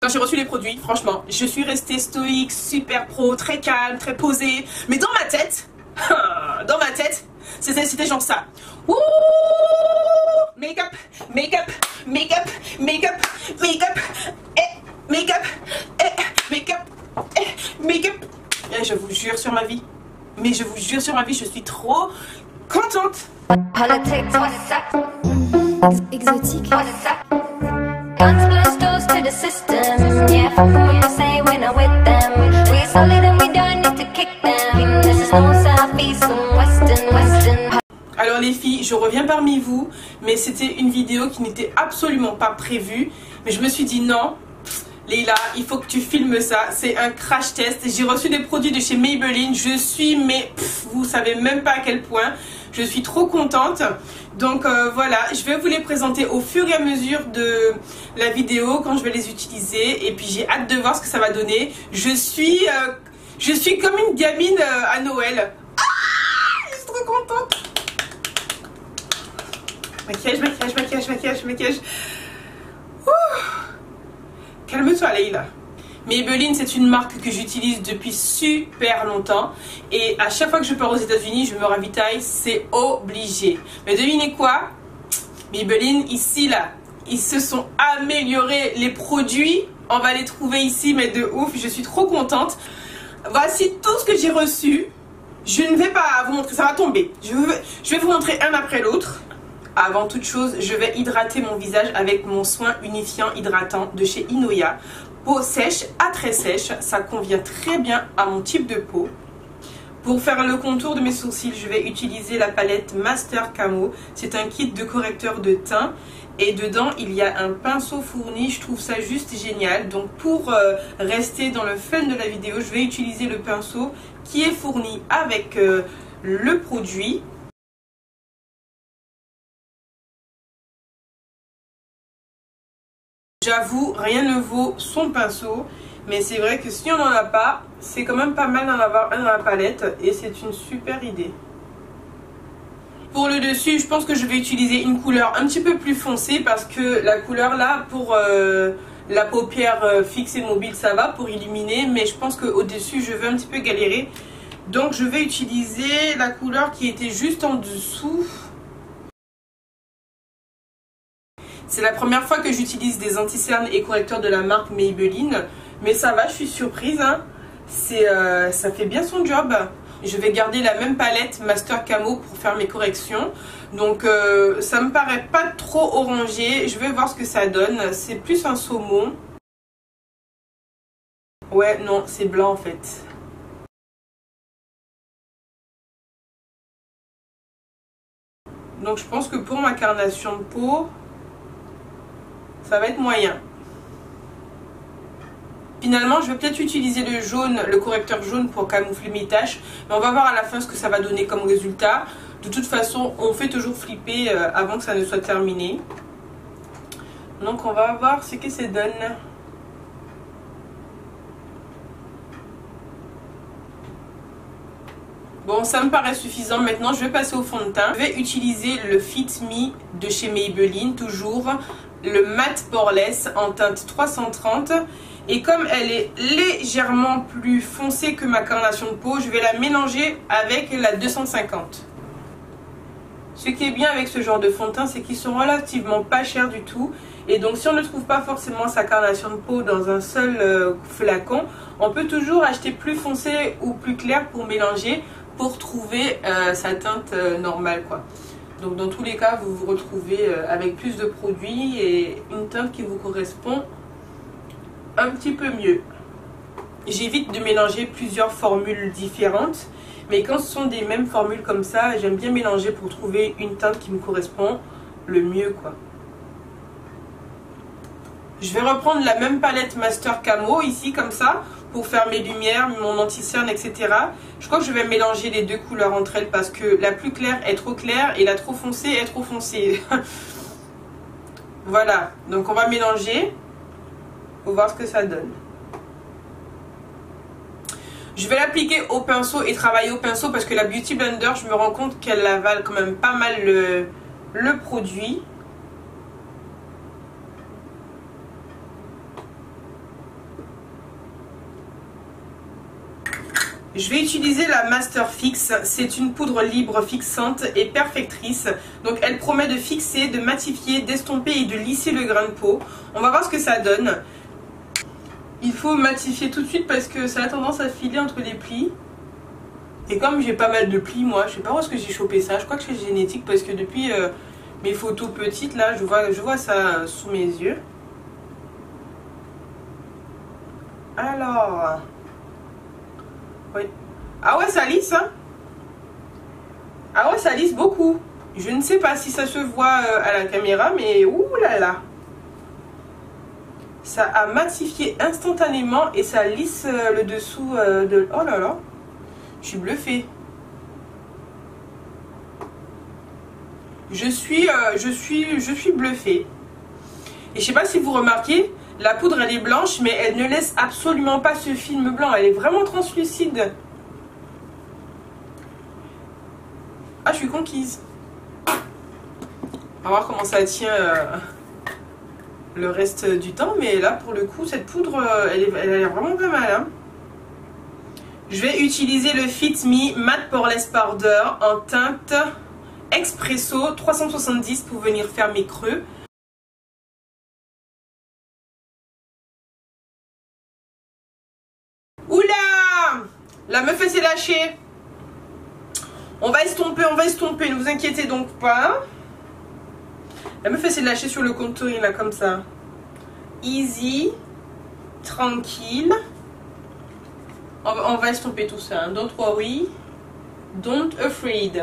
Quand j'ai reçu les produits, franchement, je suis restée stoïque, super pro, très calme, très posée. Mais dans ma tête, c'était genre ça. Ouh, make-up, make-up, make-up, make-up, make-up, make-up, make-up, make-up. Et je vous jure sur ma vie, mais je vous jure sur ma vie, je suis trop contente. Exotique. Alors les filles, je reviens parmi vous, mais c'était une vidéo qui n'était absolument pas prévue. Mais je me suis dit non, Leïla, il faut que tu filmes ça. C'est un crash test. J'ai reçu des produits de chez Maybelline. Je suis, mais vous savez même pas à quel point. Je suis trop contente. Donc voilà, je vais vous les présenter au fur et à mesure de la vidéo quand je vais les utiliser. Et puis j'ai hâte de voir ce que ça va donner. Je suis comme une gamine à Noël. Ah, je suis trop contente. Maquillage, maquillage, maquillage, maquillage, maquillage. Ouh. Calme-toi, Leïla. Maybelline, c'est une marque que j'utilise depuis super longtemps. Et à chaque fois que je pars aux États-Unis, je me ravitaille, c'est obligé. Mais devinez quoi? Maybelline, ici, là, ils se sont améliorés. Les produits, on va les trouver ici, mais de ouf. Je suis trop contente. Voici tout ce que j'ai reçu. Je ne vais pas vous montrer, ça va tomber. Je vais vous montrer un après l'autre. Avant toute chose, je vais hydrater mon visage avec mon soin unifiant hydratant de chez Inoya. Peau sèche à très sèche, ça convient très bien à mon type de peau. Pour faire le contour de mes sourcils, je vais utiliser la palette Master Camo. C'est un kit de correcteur de teint et dedans il y a un pinceau fourni. Je trouve ça juste génial. Donc pour rester dans le fun de la vidéo, je vais utiliser le pinceau qui est fourni avec le produit. J'avoue, rien ne vaut son pinceau, mais c'est vrai que si on n'en a pas, c'est quand même pas mal d'en avoir un dans la palette et c'est une super idée. Pour le dessus, je pense que je vais utiliser une couleur un petit peu plus foncée parce que la couleur là, pour la paupière fixe et mobile, ça va pour illuminer, mais je pense qu'au dessus, je vais un petit peu galérer. Donc je vais utiliser la couleur qui était juste en dessous. C'est la première fois que j'utilise des anti-cernes et correcteurs de la marque Maybelline. Mais ça va, je suis surprise. Hein. Ça fait bien son job. Je vais garder la même palette Master Camo pour faire mes corrections. Donc ça me paraît pas trop orangé. Je vais voir ce que ça donne. C'est plus un saumon. Ouais, non, c'est blanc en fait. Donc je pense que pour ma carnation de peau, ça va être moyen. Finalement, je vais peut-être utiliser le jaune, le correcteur jaune pour camoufler mes taches. Mais on va voir à la fin ce que ça va donner comme résultat. De toute façon, on fait toujours flipper avant que ça ne soit terminé. Donc on va voir ce que ça donne. Bon, ça me paraît suffisant. Maintenant, je vais passer au fond de teint. Je vais utiliser le Fit Me de chez Maybelline, toujours. Le Matte Poreless en teinte 330. Et comme elle est légèrement plus foncée que ma carnation de peau, je vais la mélanger avec la 250. Ce qui est bien avec ce genre de fond de teint, c'est qu'ils sont relativement pas chers du tout. Et donc si on ne trouve pas forcément sa carnation de peau dans un seul flacon, on peut toujours acheter plus foncé ou plus clair pour mélanger, pour trouver sa teinte normale quoi. Donc dans tous les cas, vous vous retrouvez avec plus de produits et une teinte qui vous correspond un petit peu mieux. J'évite de mélanger plusieurs formules différentes, mais quand ce sont des mêmes formules comme ça, j'aime bien mélanger pour trouver une teinte qui me correspond le mieux quoi. Je vais reprendre la même palette Master Camo ici comme ça pour faire mes lumières, mon anti-cerne, etc. Je crois que je vais mélanger les deux couleurs entre elles parce que la plus claire est trop claire et la trop foncée est trop foncée. Voilà, donc on va mélanger pour voir ce que ça donne. Je vais l'appliquer au pinceau et travailler au pinceau parce que la Beauty Blender, je me rends compte qu'elle avale quand même pas mal le produit. Je vais utiliser la Master Fix. C'est une poudre libre fixante et perfectrice. Donc elle promet de fixer, de matifier, d'estomper et de lisser le grain de peau. On va voir ce que ça donne. Il faut matifier tout de suite parce que ça a tendance à filer entre les plis. Et comme j'ai pas mal de plis, moi, je sais pas où est-ce que j'ai chopé ça. Je crois que c'est génétique parce que depuis mes photos petites, là, je vois ça sous mes yeux. Alors... Oui. Ah ouais, ça lisse, hein? Ah ouais, ça lisse beaucoup. Je ne sais pas si ça se voit à la caméra, mais ouh là là. Ça a matifié instantanément et ça lisse le dessous de... Oh là là. Je suis bluffée. Je suis bluffée. Et je sais pas si vous remarquez, la poudre elle est blanche, mais elle ne laisse absolument pas ce film blanc. Elle est vraiment translucide. Ah, je suis conquise. On va voir comment ça tient le reste du temps. Mais là, pour le coup, cette poudre, elle a l'air vraiment pas mal. Hein. Je vais utiliser le Fit Me Matte Poreless Powder en teinte Expresso 370 pour venir faire mes creux. Oula! La meuf elle s'est lâchée. On va estomper, ne vous inquiétez donc pas. La meuf elle s'est lâchée sur le contouring là comme ça. Easy, tranquille. On va estomper tout ça. Hein. Don't worry, don't afraid.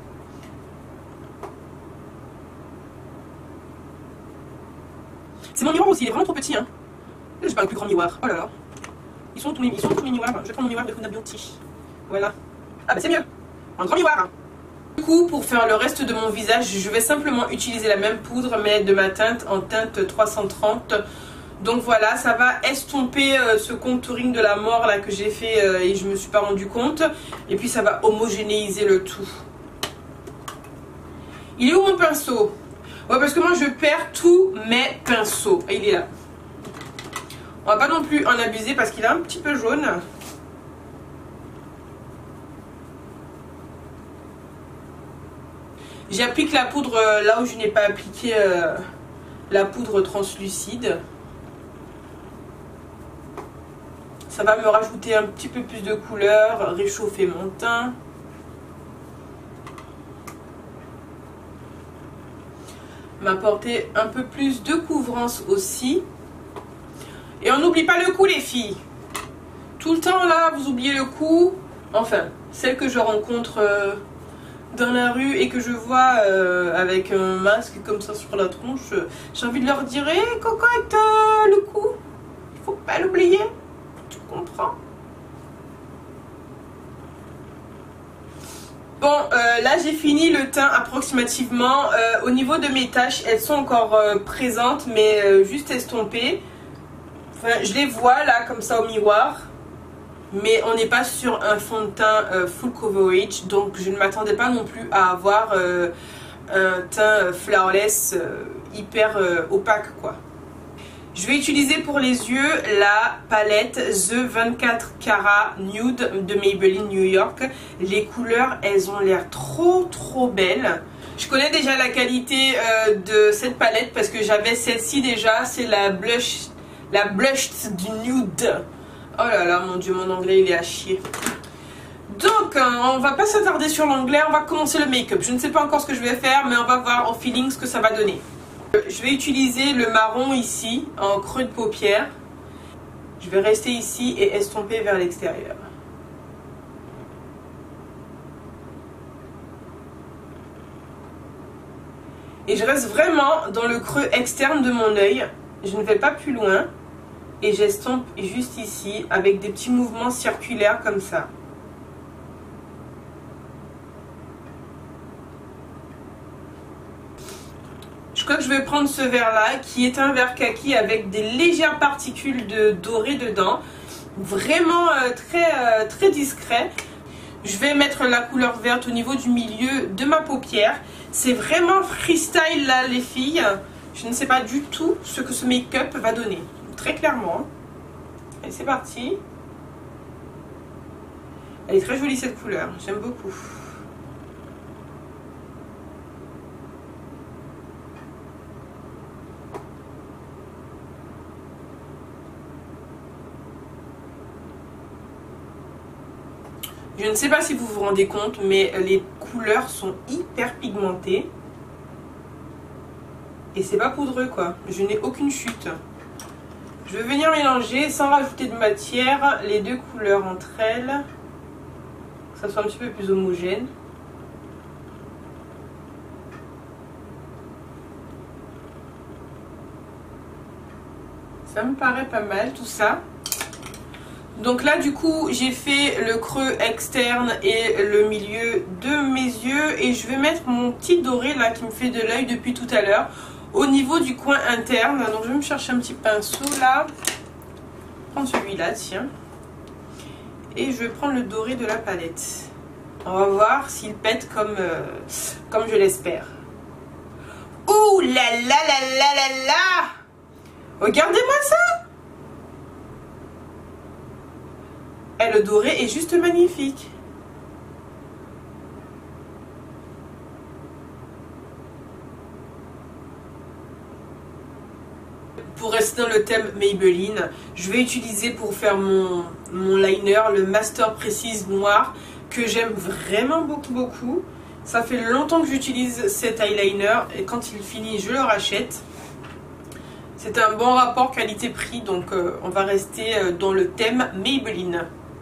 C'est mon miroir aussi, il est vraiment trop petit. Hein. J'ai pas un plus grand miroir. Oh là là. Ils sont tous mes miroirs. Je vais prendre mon miroir de Huda Beauty. Voilà. Ah bah c'est mieux. Un grand miroir. Du coup, pour faire le reste de mon visage, je vais simplement utiliser la même poudre, mais de ma teinte en teinte 330. Donc voilà, ça va estomper ce contouring de la mort là que j'ai fait et je me suis pas rendu compte. Et puis ça va homogénéiser le tout. Il est où mon pinceau? Ouais, parce que moi je perds tous mes pinceaux. Et il est là. On va pas non plus en abuser parce qu'il est un petit peu jaune. J'applique la poudre là où je n'ai pas appliqué la poudre translucide. Ça va me rajouter un petit peu plus de couleur, réchauffer mon teint. M'apporter un peu plus de couvrance aussi. Et on n'oublie pas le cou les filles. Tout le temps là, vous oubliez le cou. Enfin, celle que je rencontre dans la rue et que je vois avec un masque comme ça sur la tronche, j'ai envie de leur dire hey, cocotte, le cou, il faut pas l'oublier, tu comprends? Bon, là j'ai fini le teint approximativement. Au niveau de mes taches, elles sont encore présentes mais juste estompées. Enfin, je les vois là comme ça au miroir. Mais on n'est pas sur un fond de teint full coverage, donc je ne m'attendais pas non plus à avoir un teint flowerless hyper opaque quoi. Je vais utiliser pour les yeux la palette The 24 Karat Nude de Maybelline New York. Les couleurs, elles ont l'air trop belles. Je connais déjà la qualité de cette palette parce que j'avais celle-ci déjà, c'est la blush du nude. Oh là là, mon dieu, mon anglais il est à chier. Donc, on va pas s'attarder sur l'anglais, on va commencer le make-up. Je ne sais pas encore ce que je vais faire, mais on va voir au feeling ce que ça va donner. Je vais utiliser le marron ici, en creux de paupière. Je vais rester ici et estomper vers l'extérieur. Et je reste vraiment dans le creux externe de mon œil. Je ne vais pas plus loin. Et j'estompe juste ici avec des petits mouvements circulaires comme ça. Je crois que je vais prendre ce verre là qui est un verre kaki avec des légères particules de doré dedans. Vraiment très discret. Je vais mettre la couleur verte au niveau du milieu de ma paupière. C'est vraiment freestyle là les filles. Je ne sais pas du tout ce que ce make-up va donner. Très clairement. Allez, c'est parti. Elle est très jolie cette couleur, j'aime beaucoup. Je ne sais pas si vous vous rendez compte, mais les couleurs sont hyper pigmentées. Et c'est pas poudreux quoi, je n'ai aucune chute. Je vais venir mélanger sans rajouter de matière les deux couleurs entre elles. Que ça soit un petit peu plus homogène. Ça me paraît pas mal tout ça. Donc là du coup j'ai fait le creux externe et le milieu de mes yeux. Et je vais mettre mon petit doré là qui me fait de l'œil depuis tout à l'heure au niveau du coin interne. Donc je vais me chercher un petit pinceau là. Prendre celui-là, tiens. Et je vais prendre le doré de la palette. On va voir s'il pète comme je l'espère. Ouh là là là là là là! Regardez-moi ça! Et le doré est juste magnifique. Pour rester dans le thème Maybelline, je vais utiliser pour faire mon liner le Master Precision noir que j'aime vraiment beaucoup. Ça fait longtemps que j'utilise cet eyeliner et quand il finit je le rachète. C'est un bon rapport qualité-prix, donc on va rester dans le thème Maybelline.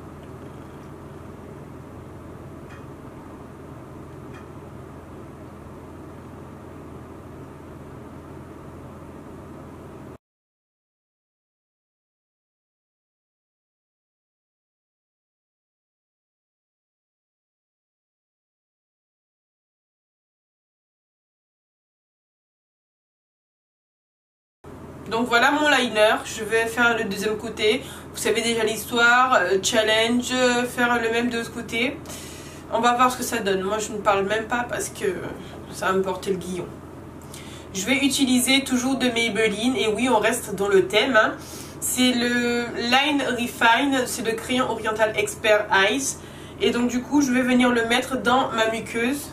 Donc voilà mon liner, je vais faire le deuxième côté. Vous savez déjà l'histoire, challenge, faire le même de ce côté. On va voir ce que ça donne. Moi je ne parle même pas parce que ça va me porter le guillon. Je vais utiliser toujours de Maybelline et oui on reste dans le thème. Hein. C'est le Line Refine, c'est le crayon Oriental Expert Eyes. Et donc du coup je vais venir le mettre dans ma muqueuse.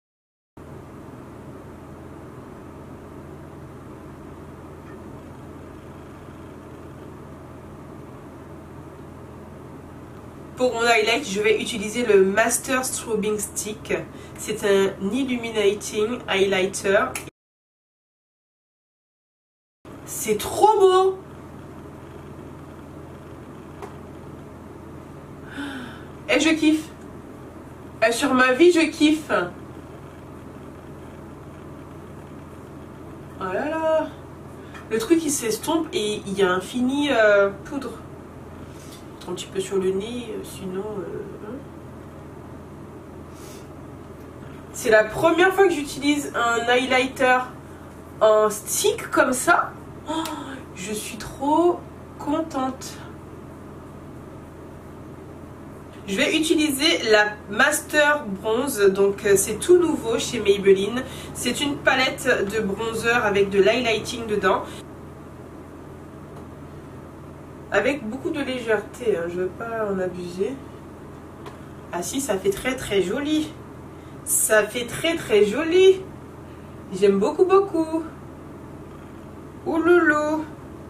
Pour mon highlight, je vais utiliser le Master Strobing Stick. C'est un Illuminating Highlighter. C'est trop beau! Et je kiffe. Et sur ma vie, je kiffe. Oh là là! Le truc il s'estompe et il y a un fini poudre. Un petit peu sur le nez, sinon... C'est la première fois que j'utilise un highlighter en stick comme ça. Oh, je suis trop contente. Je vais utiliser la Master Bronze, donc c'est tout nouveau chez Maybelline. C'est une palette de bronzer avec de l'highlighting dedans. Avec beaucoup de légèreté, hein, je ne veux pas en abuser. Ah si, ça fait très joli. Ça fait très joli. J'aime beaucoup. Ouh loulou.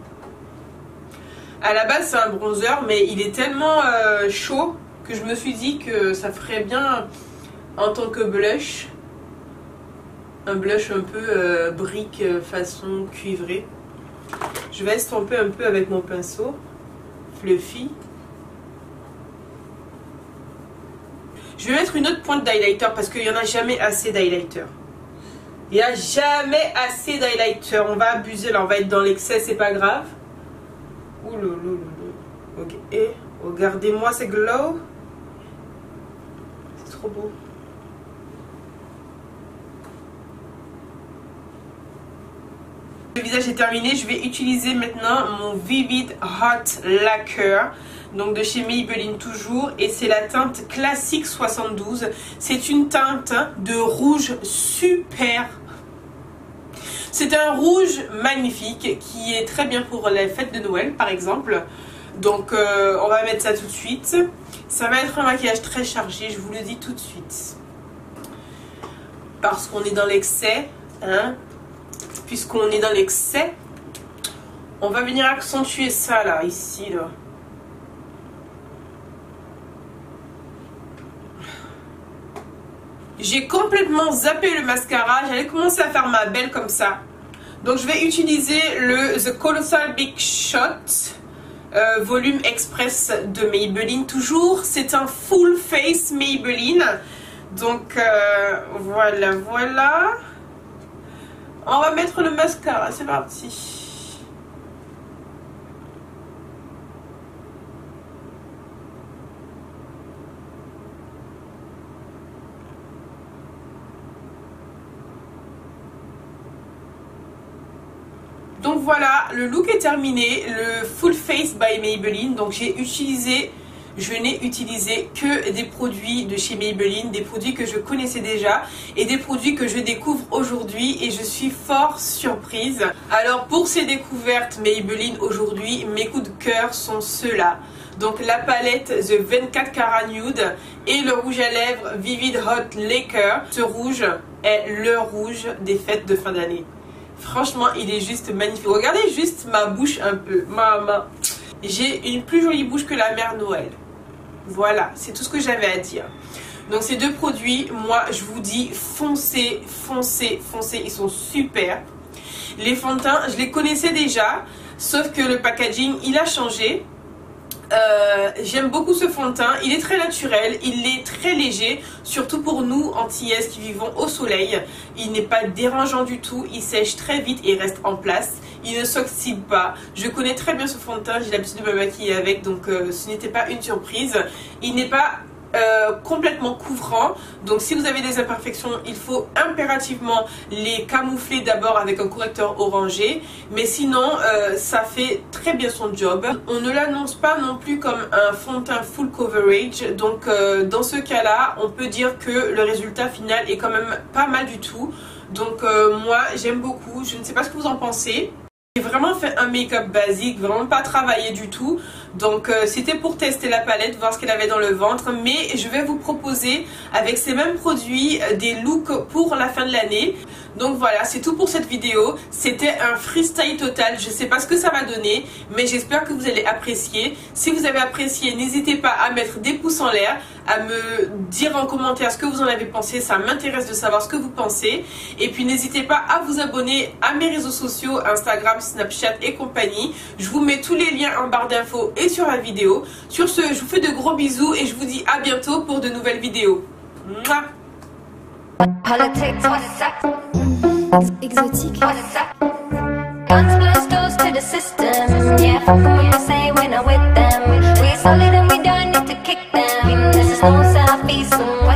À la base c'est un bronzer, mais il est tellement chaud que je me suis dit que ça ferait bien en tant que blush. Un blush un peu brique façon cuivrée. Je vais estomper un peu avec mon pinceau fluffy. Je vais mettre une autre pointe d'highlighter parce qu'il n'y en a jamais assez d'highlighter. Il n'y a jamais assez d'highlighter. On va abuser là, on va être dans l'excès, c'est pas grave. Ouh loulou. Ok, et regardez-moi ces glow. C'est trop beau. Le visage est terminé, je vais utiliser maintenant mon Vivid Hot Lacquer, donc de chez Maybelline toujours, et c'est la teinte classique 72. C'est une teinte de rouge super. C'est un rouge magnifique qui est très bien pour les fêtes de Noël par exemple. Donc on va mettre ça tout de suite. Ça va être un maquillage très chargé, je vous le dis tout de suite. Parce qu'on est dans l'excès, hein. Puisqu'on est dans l'excès, on va venir accentuer ça là, ici là. J'ai complètement zappé le mascara. J'allais commencer à faire ma belle comme ça. Donc je vais utiliser le The Colossal Big Shot volume express de Maybelline. Toujours, c'est un full face Maybelline. Donc voilà, voilà. On va mettre le mascara, c'est parti. Donc voilà, le look est terminé, le full face by Maybelline. Donc je n'ai utilisé que des produits de chez Maybelline, des produits que je connaissais déjà et des produits que je découvre aujourd'hui et je suis fort surprise. Alors pour ces découvertes Maybelline aujourd'hui, mes coups de cœur sont ceux-là. Donc la palette The 24 Karat Nude et le rouge à lèvres Vivid Hot Laker. Ce rouge est le rouge des fêtes de fin d'année. Franchement, il est juste magnifique. Regardez juste ma bouche un peu. Ma main. J'ai une plus jolie bouche que la mère Noël. Voilà, c'est tout ce que j'avais à dire. Donc ces deux produits, moi je vous dis foncez, foncez, foncez. Ils sont super. Les fonds de teint, je les connaissais déjà. Sauf que le packaging, il a changé. J'aime beaucoup ce fond de teint, il est très naturel, il est très léger, surtout pour nous antillaises qui vivons au soleil. Il n'est pas dérangeant du tout, il sèche très vite et reste en place, il ne s'oxyde pas. Je connais très bien ce fond de teint, j'ai l'habitude de me maquiller avec, donc ce n'était pas une surprise. Il n'est pas complètement couvrant, donc si vous avez des imperfections, il faut impérativement les camoufler d'abord avec un correcteur orangé, mais sinon ça fait très bien son job. On ne l'annonce pas non plus comme un fond de teint full coverage, donc dans ce cas là on peut dire que le résultat final est quand même pas mal du tout. Donc moi j'aime beaucoup, je ne sais pas ce que vous en pensez. J'ai vraiment fait un make-up basique, vraiment pas travaillé du tout. Donc c'était pour tester la palette, voir ce qu'elle avait dans le ventre. Mais je vais vous proposer avec ces mêmes produits des looks pour la fin de l'année. Donc voilà, c'est tout pour cette vidéo. C'était un freestyle total, je sais pas ce que ça va donner, mais j'espère que vous allez apprécier. Si vous avez apprécié, n'hésitez pas à mettre des pouces en l'air, à me dire en commentaire ce que vous en avez pensé. Ça m'intéresse de savoir ce que vous pensez. Et puis n'hésitez pas à vous abonner à mes réseaux sociaux, Instagram, Snapchat et compagnie. Je vous mets tous les liens en barre d'infos et sur la vidéo. Sur ce, je vous fais de gros bisous et je vous dis à bientôt pour de nouvelles vidéos. Mouah. Exotique. Guns blast to the system. Yeah, fuck what you say when I'm with them. We solid and we don't need to kick them. This is no southeast.